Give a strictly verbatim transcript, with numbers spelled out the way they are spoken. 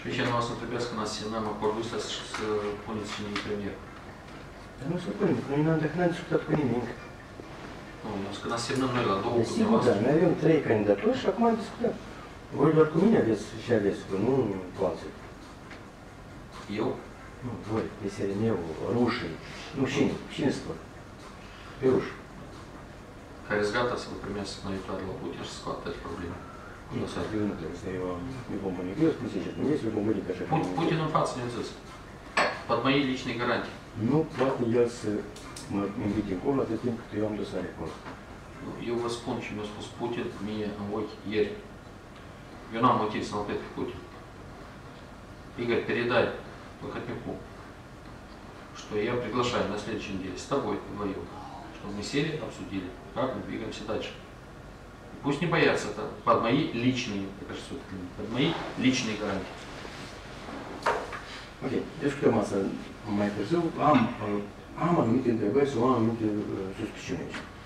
Священный вас întrebească на семинаром acordul să să puneți și în premier. Dar nu se pune, noi n-am n-am discutat cu nimic. Nu, eu zic că ne semnăm noi la două cu Sigur, dumneavoastră. dar noi avem trei candidaturi și acum am discutat. Voi doar cu mine aveți și ales, că nu cu alții. Eu? Nu, voi, pe S R M-ul, rușii. Nu, cine? Cine spune? Pe ruși. Care sunt gata să vă primească mai viitoare la Putin și să scoată toate probleme. Nu, să eu nu trebuie să eu не бомбоник. Eu spun sincer, nu este бомбоник așa. Putin în față ne-a zis. Под мои личные гарантии. Nu poate el să mă invite încolo atât timp cât eu am dosare acolo. Eu vă spun ce mi-a spus Putin mie în ochi ieri. Eu n-am motiv să mă cred pe Putin. Игорь, передай Плохотнюку, что я приглашаю на следующей неделе с тобой вдвоем, чтобы мы сели, обсудили, как мы двигаемся дальше. И пусть не боятся, это под мои личные, это же под мои личные гарантии. Ok, discutăm asta mai târziu. Am, am anumite întrebări sau am anumite suspiciuni aici.